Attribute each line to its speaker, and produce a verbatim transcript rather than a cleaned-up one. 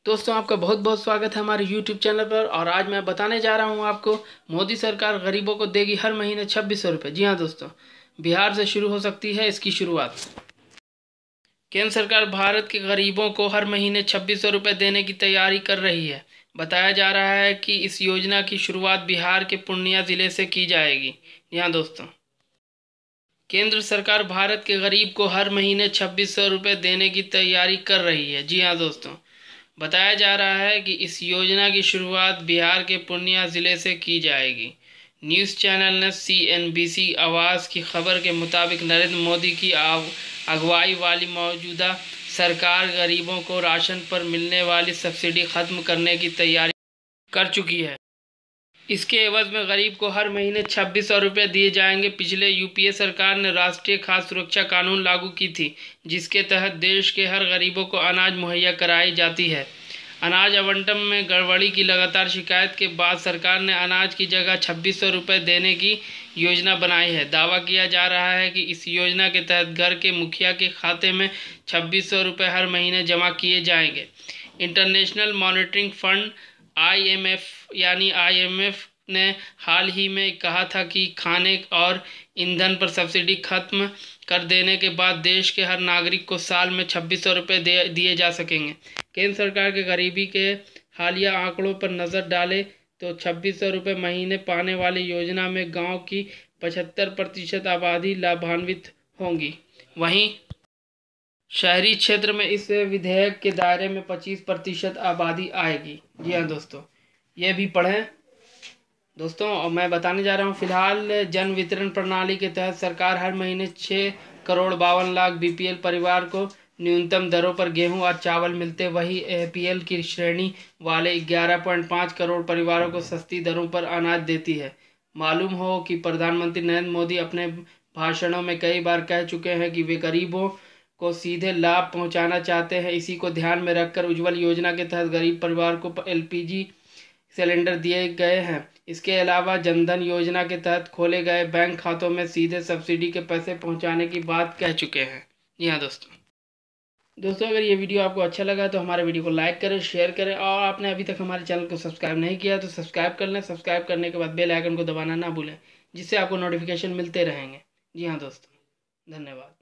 Speaker 1: दोस्तों आपका बहुत बहुत स्वागत है हमारे यूट्यूब चैनल पर। और आज मैं बताने जा रहा हूं आपको, मोदी सरकार गरीबों को देगी हर महीने छब्बीस सौ रुपये। जी हाँ दोस्तों, बिहार से शुरू हो सकती है इसकी शुरुआत। केंद्र सरकार भारत के गरीबों को हर महीने छब्बीस सौ रुपये देने की तैयारी कर रही है। बताया जा रहा है कि इस योजना की शुरुआत बिहार के पूर्णिया जिले से की जाएगी। जी हाँ दोस्तों, केंद्र सरकार भारत के गरीब को हर महीने छब्बीस सौ रुपये देने की तैयारी कर रही है। जी हाँ दोस्तों, बताया जा रहा है कि इस योजना की शुरुआत बिहार के पूर्णिया जिले से की जाएगी। न्यूज़ चैनल ने सी एन बी सी आवाज़ की खबर के मुताबिक नरेंद्र मोदी की अगुवाई वाली मौजूदा सरकार गरीबों को राशन पर मिलने वाली सब्सिडी खत्म करने की तैयारी कर चुकी है। इसके एवज में गरीब को हर महीने छब्बीस सौ रुपये दिए जाएंगे। पिछले यूपीए सरकार ने राष्ट्रीय खाद्य सुरक्षा कानून लागू की थी, जिसके तहत देश के हर गरीबों को अनाज मुहैया कराई जाती है। अनाज आवंटन में गड़बड़ी की लगातार शिकायत के बाद सरकार ने अनाज की जगह छब्बीस सौ रुपये देने की योजना बनाई है। दावा किया जा रहा है कि इस योजना के तहत घर के मुखिया के खाते में छब्बीस सौ रुपये हर महीने जमा किए जाएंगे। International monetary fund I M F यानी आई एम एफ ने हाल ही में कहा था कि खाने और ईंधन पर सब्सिडी खत्म कर देने के बाद देश के हर नागरिक को साल में छब्बीस सौ रुपये दे दिए जा सकेंगे। केंद्र सरकार के गरीबी के हालिया आंकड़ों पर नज़र डालें तो छब्बीस सौ रुपये महीने पाने वाली योजना में गांव की पचहत्तर प्रतिशत आबादी लाभान्वित होंगी। वहीं शहरी क्षेत्र में इस विधेयक के दायरे में पच्चीस प्रतिशत आबादी आएगी। जी हाँ दोस्तों, ये भी पढ़ें दोस्तों। और मैं बताने जा रहा हूँ, फिलहाल जन वितरण प्रणाली के तहत सरकार हर महीने छः करोड़ बावन लाख बीपीएल परिवार को न्यूनतम दरों पर गेहूं और चावल मिलते। वही एपीएल की श्रेणी वाले ग्यारह पॉइंट पाँच करोड़ परिवारों को सस्ती दरों पर अनाज देती है। मालूम हो कि प्रधानमंत्री नरेंद्र मोदी अपने भाषणों में कई बार कह चुके हैं कि वे गरीबों को सीधे लाभ पहुंचाना चाहते हैं। इसी को ध्यान में रखकर उज्ज्वल योजना के तहत गरीब परिवार को एलपीजी सिलेंडर दिए गए हैं। इसके अलावा जनधन योजना के तहत खोले गए बैंक खातों में सीधे सब्सिडी के पैसे पहुंचाने की बात कह चुके हैं। जी हाँ दोस्तों दोस्तों अगर ये वीडियो आपको अच्छा लगा तो हमारे वीडियो को लाइक करें, शेयर करें, और आपने अभी तक हमारे चैनल को सब्सक्राइब नहीं किया तो सब्सक्राइब कर लें। सब्सक्राइब करने के बाद बेल आइकन को दबाना ना भूलें, जिससे आपको नोटिफिकेशन मिलते रहेंगे। जी हाँ दोस्तों, धन्यवाद।